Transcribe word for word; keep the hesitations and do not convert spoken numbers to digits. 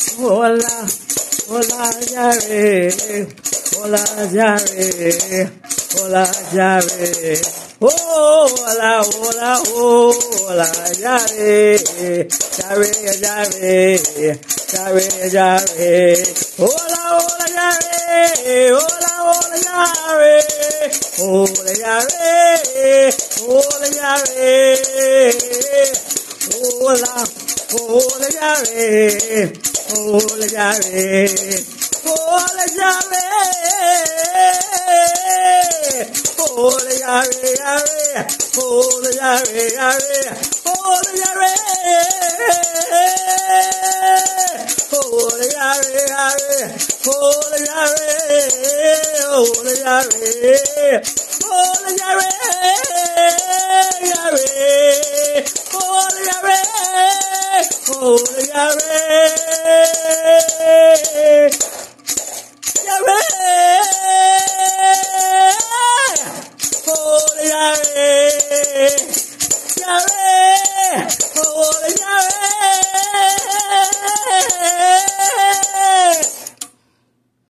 Hola, hola, Yahweh. Hola, Yahweh. Hola, Yahweh. Hola, hola, hola, Yahweh. Yahweh, Yahweh. Yahweh, Yahweh. Hola, hola, Yahweh. Hola, hola, Yahweh. Hola, Yahweh. Hola, Yahweh. Hola, hola, Yahweh. Hola, Yahweh. Hola, Yahweh. Hola, Yahweh, Yahweh. Hola, Yahweh, Yahweh. Hola, Yahweh. Hola, Yahweh, Yahweh. Hola, Yahweh. Hola, Yahweh. Hola, Yahweh. Yahweh. Hola, Yahweh. Hola, Yahweh.